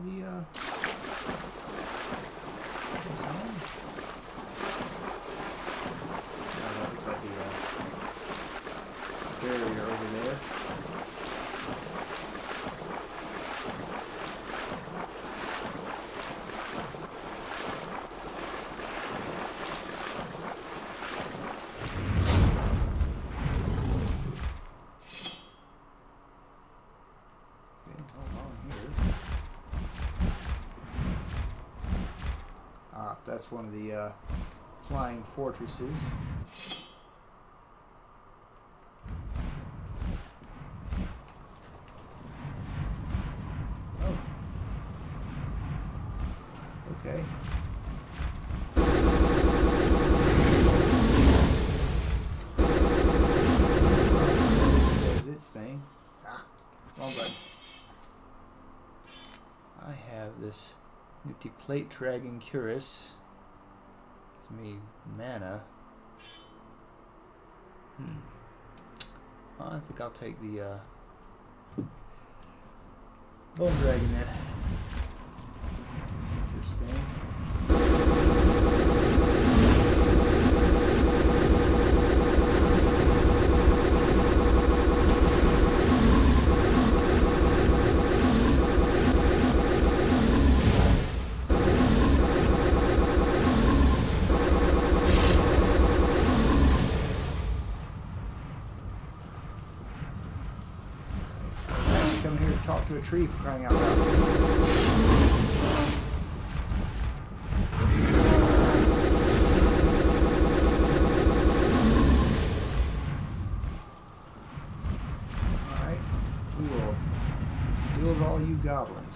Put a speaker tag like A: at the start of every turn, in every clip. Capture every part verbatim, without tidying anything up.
A: the uh, zone? No, that looks like the uh, barrier over there. That's one of the uh, flying fortresses. Oh. Okay. There's its thing. Ah, wrong button. I have this empty plate dragon cuirass. Me mana. Hmm. Well, I think I'll take the uh, bone dragon then. Interesting. Talk to a tree for crying out loud. Alright, we will deal with all you goblins.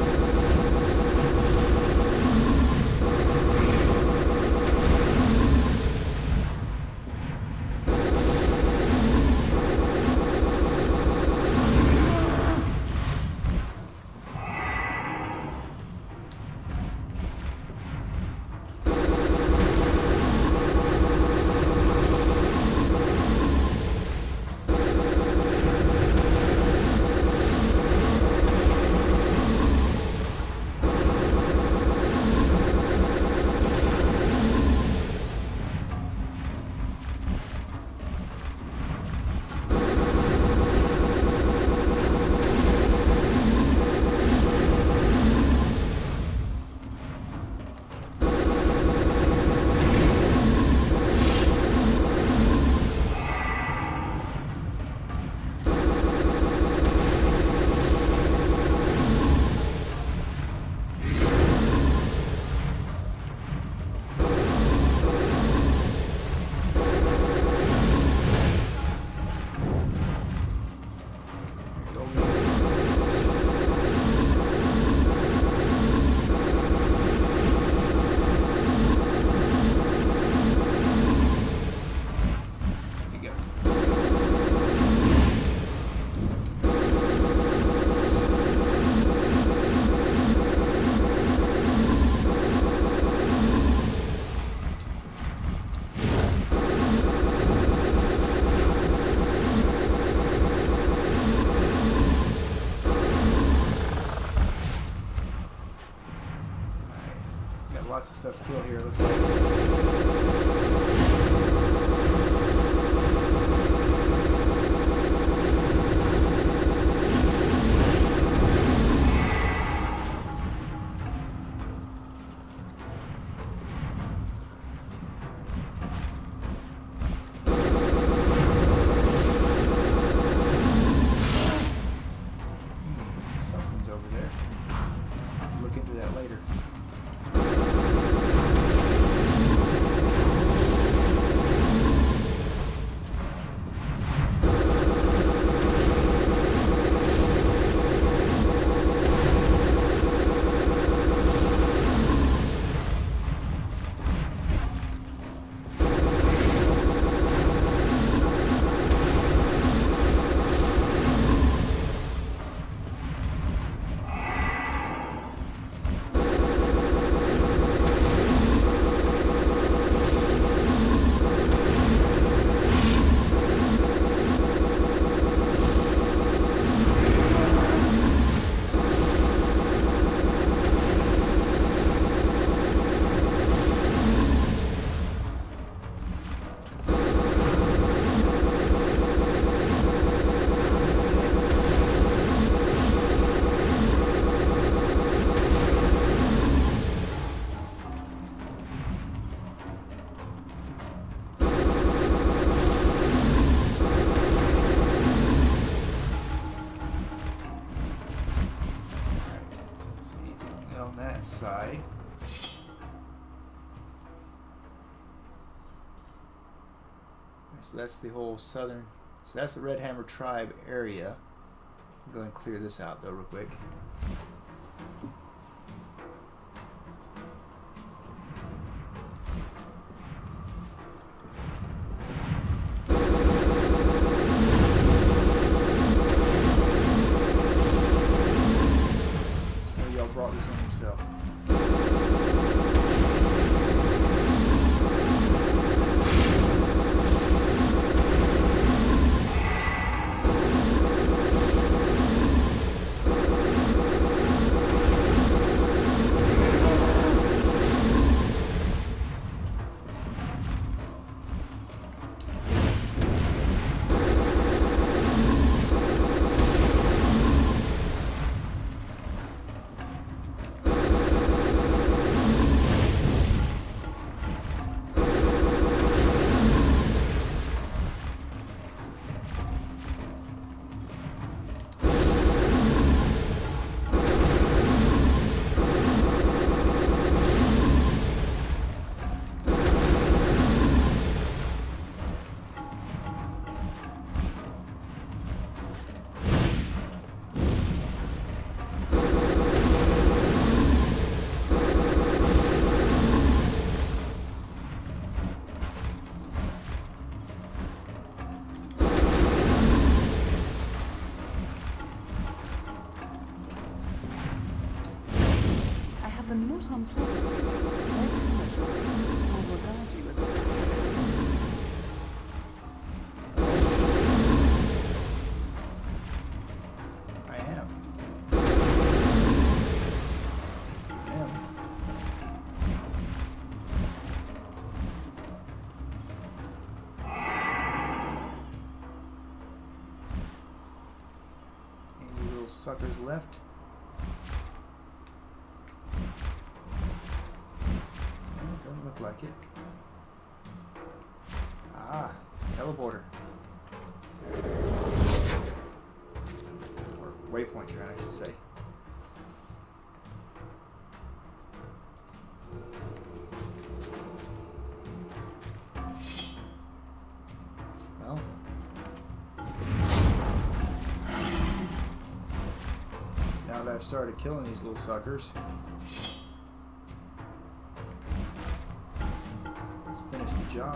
A: Lots of stuff to kill here, it looks like. Hmm, something's over there. I'll look into that later. on that side. So that's the whole southern, so that's the Red Hammer tribe area. I'll go and clear this out though real quick. So y'all brought this on yourself. Suckers left. Oh, doesn't look like it. Ah, teleporter. Or waypoint train, I should say. Well. Now that I've started killing these little suckers, let's finish the job.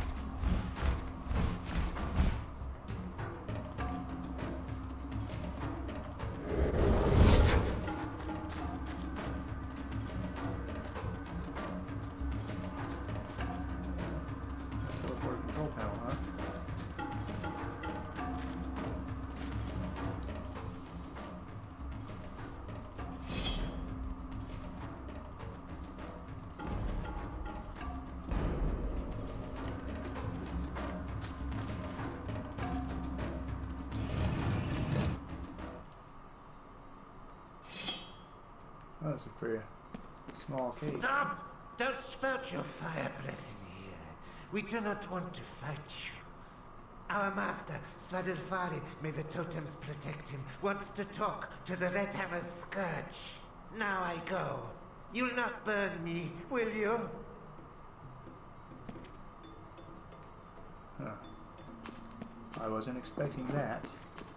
A: Teleport control panel, huh? Oh, that's a pretty small cave.
B: Stop! Don't spout your fire breath in here. We do not want to fight you. Our master, Svadilfari, may the totems protect him, wants to talk to the Red Hammer's scourge. Now I go. You'll not burn me, will you?
A: Huh. I wasn't expecting that.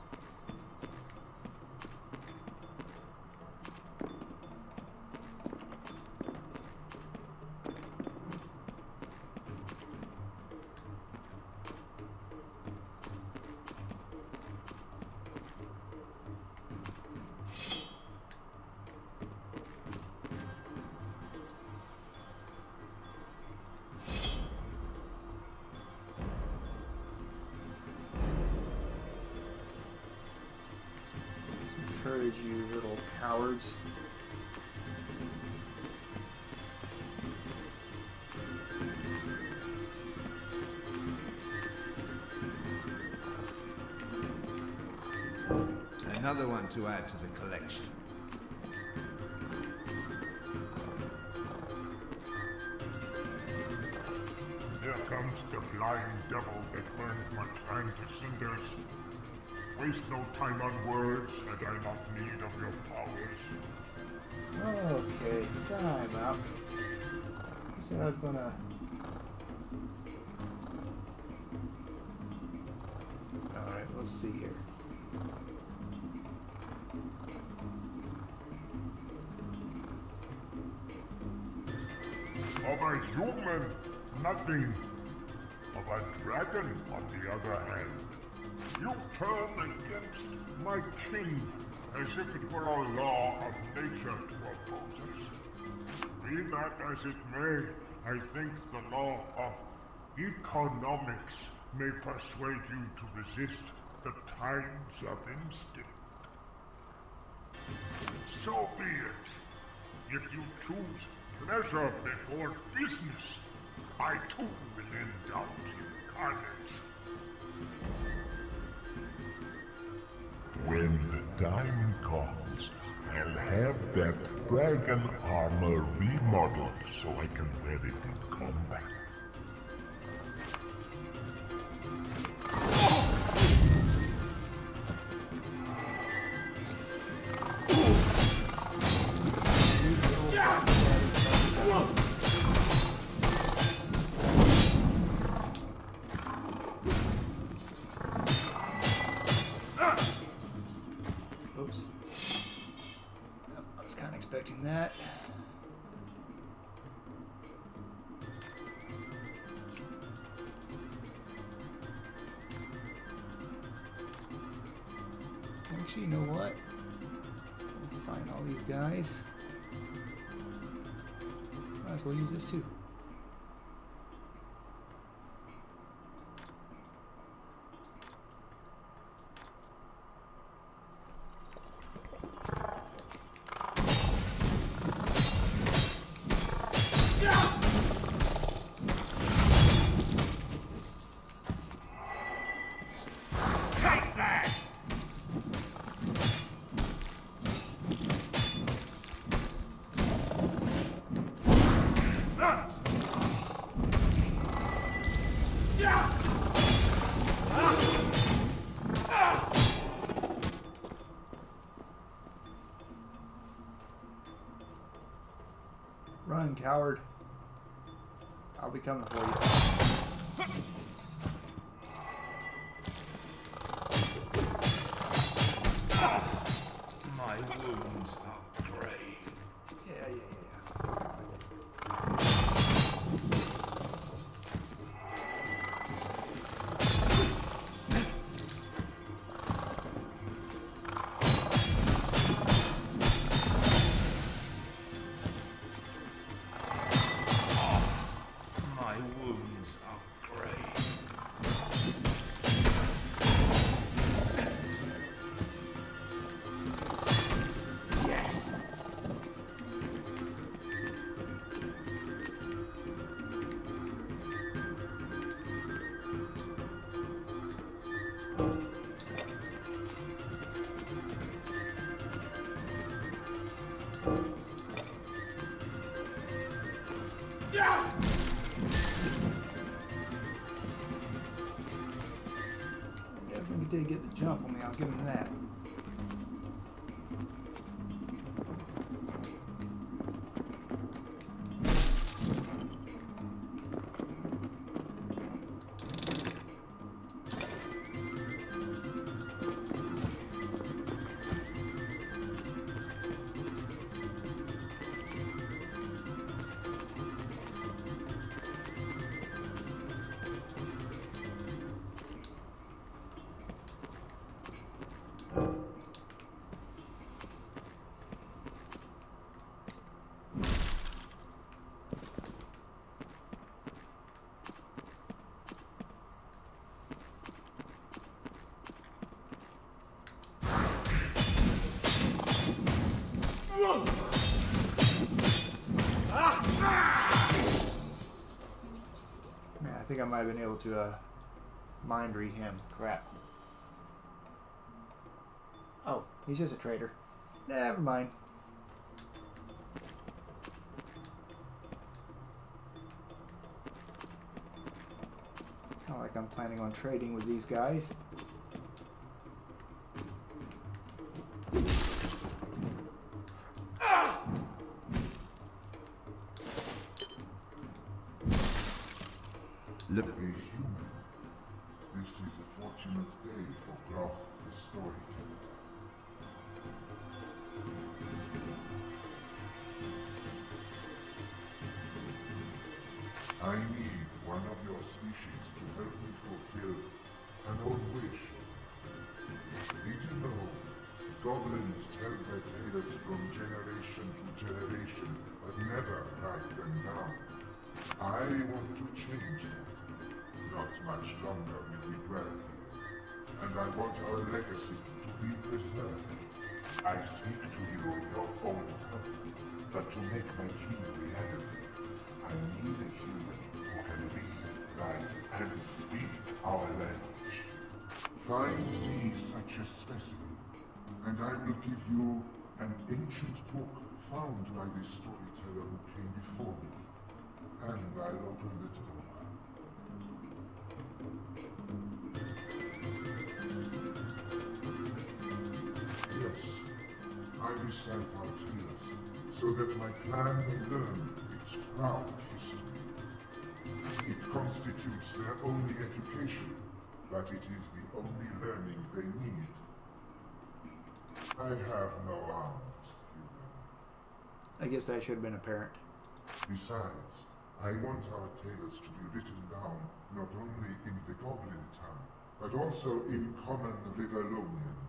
A: Encourage you little cowards.
B: Another one to add to the collection.
C: Here comes the flying devil that burned my clan to cinders. Waste no time on words, and I not need of your powers.
A: time out. I said I was gonna. Alright, let's see here.
C: Of a human, nothing. Of a dragon, on the other hand. You turn against my king as if it were a law of nature to oppose us. Be that as it may, I think the law of economics may persuade you to resist the tides of instinct. So be it. If you choose pleasure before business, I too will end out in carnage. When the time comes, I'll have that dragon armor remodeled so I can wear it in combat.
A: Oops. No, I was kind of expecting that. Actually, you know what? We'll find all these guys. Might as well use this too. Run, coward. I'll be coming for you.
D: My wounds are grave.
A: Yeah, yeah, yeah.
D: My wounds are grave. Yes. Yeah.
A: Definitely did get the jump on me, I'll give him that. Man, I think I might have been able to uh, mind read him. Crap. Oh, he's just a traitor. Never mind. Not like I'm planning on trading with these guys.
C: A human. This is a fortunate day for Groth the storyteller. I need one of your species to help me fulfill an old wish. Did you know goblins tell their tales from generation to generation, but never write them down? I want to change that. Not much longer will we dwell here, and I want our legacy to be preserved. I speak to you in your own tongue, but to make my dream reality, I need a human who can read, write, and speak our language. Find me such a specimen, and I will give you an ancient book found by the storyteller who came before me, and I'll open the door. Yes, I recite our tales, so that my clan may learn its proud history. It constitutes their only education, but it is the only learning they need. I have no arms, human.
A: I guess that should have been apparent.
C: Besides, I want our tales to be written down not only in the goblin tongue, but also in common Riverlonian.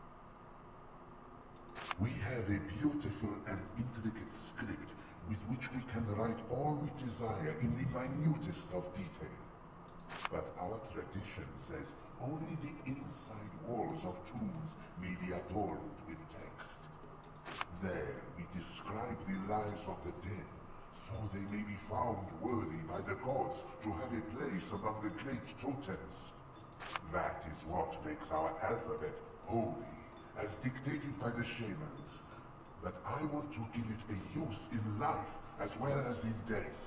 C: We have a beautiful and intricate script with which we can write all we desire in the minutest of detail. But our tradition says only the inside walls of tombs may be adorned with text. There we describe the lives of the dead, so they may be found worthy by the gods to have a place among the great totems. That is what makes our alphabet holy, as dictated by the shamans. But I want to give it a use in life as well as in death.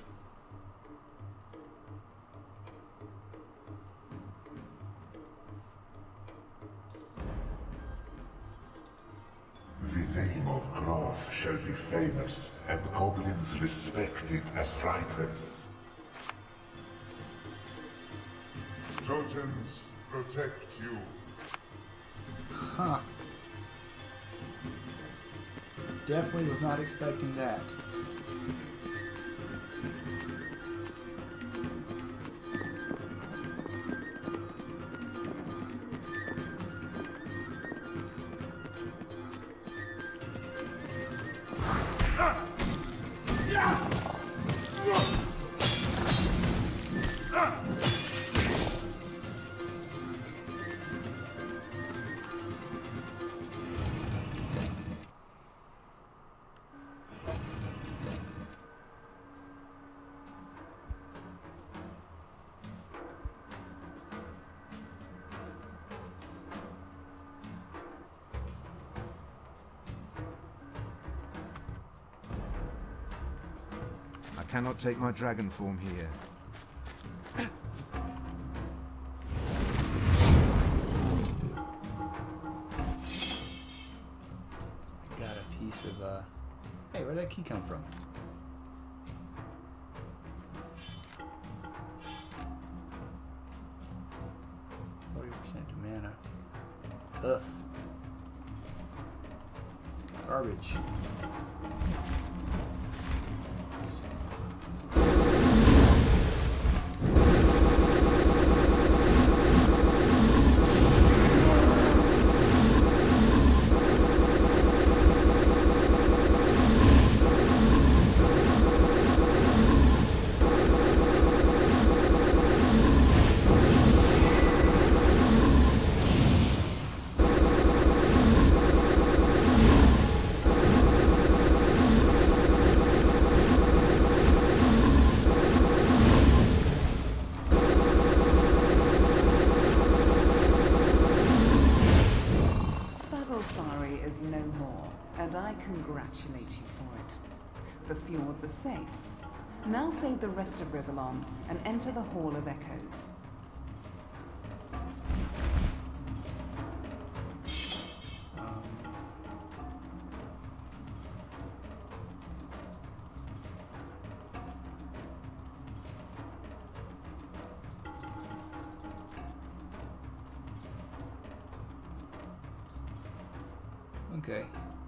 C: The name of Groth shall be famous, and goblins respected as writers. Totems protect you.
A: Huh. Definitely was not expecting that.
B: I cannot take my dragon form here.
A: I got a piece of, uh... Hey, where'd that key come from? forty percent mana. Ugh. Garbage.
E: Congratulate you for it. The Fjords are safe. Now save the rest of Rivellon and enter the Hall of Echoes.
A: Okay.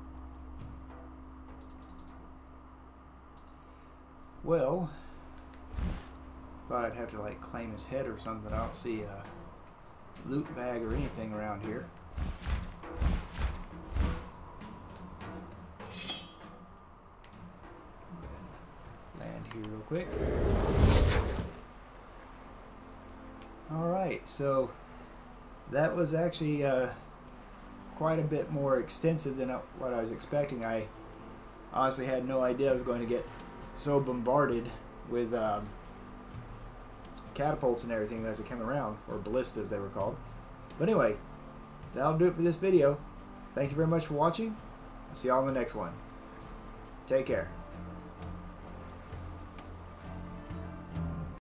A: Well, thought I'd have to like claim his head or something. I don't see a loot bag or anything around here. Land here real quick. Alright, so that was actually uh, quite a bit more extensive than what I was expecting. I honestly had no idea I was going to get so bombarded with um, catapults and everything as they came around, or ballistas they were called. But anyway, that'll do it for this video. Thank you very much for watching. I'll see y'all in the next one. Take care.